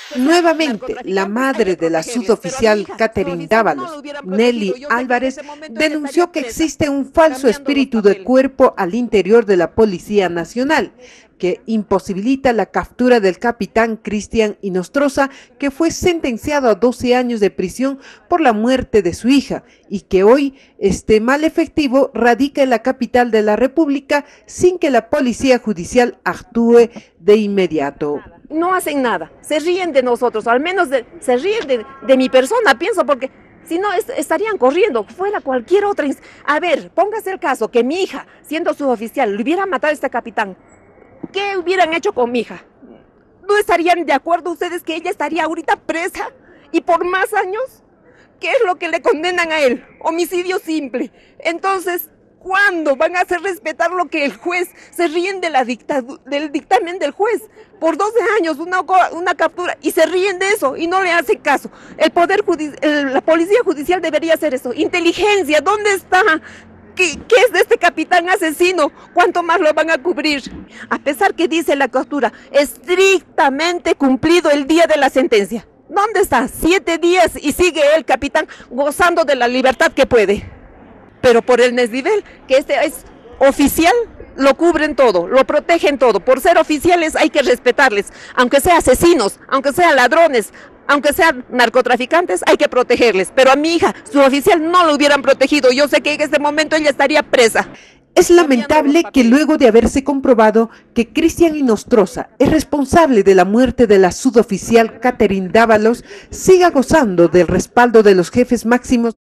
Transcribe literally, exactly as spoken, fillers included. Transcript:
Nuevamente, la madre de la suboficial Catherine Dávalos, Nelly Álvarez, denunció que existe un falso espíritu de cuerpo al interior de la Policía Nacional, que imposibilita la captura del capitán Cristian Inostroza, que fue sentenciado a doce años de prisión por la muerte de su hija, y que hoy este mal efectivo radica en la capital de la República sin que la Policía Judicial actúe de inmediato. No hacen nada, se ríen de nosotros, al menos de, se ríen de, de mi persona, pienso, porque si no est estarían corriendo, fuera cualquier otra. A ver, póngase el caso que mi hija, siendo suboficial, le hubiera matado a este capitán. ¿Qué hubieran hecho con mi hija? ¿No estarían de acuerdo ustedes que ella estaría ahorita presa y por más años? ¿Qué es lo que le condenan a él? Homicidio simple. Entonces, ¿cuándo van a hacer respetar lo que el juez? Se ríen de la del dictamen del juez. Por doce años, una, una captura, y se ríen de eso y no le hacen caso. El poder el, la policía judicial debería hacer eso. Inteligencia, ¿dónde está? ¿Qué, ¿Qué es de este capitán asesino? ¿Cuánto más lo van a cubrir? A pesar que dice la captura, estrictamente cumplido el día de la sentencia. ¿Dónde está? Siete días y sigue el capitán gozando de la libertad que puede. Pero por el desnivel, que este es oficial, lo cubren todo, lo protegen todo. Por ser oficiales hay que respetarles, aunque sean asesinos, aunque sean ladrones, aunque sean narcotraficantes, hay que protegerles. Pero a mi hija, su oficial, no lo hubieran protegido. Yo sé que en este momento ella estaría presa. Es lamentable que luego de haberse comprobado que Cristian Inostroza es responsable de la muerte de la suboficial Catherine Dávalos, siga gozando del respaldo de los jefes máximos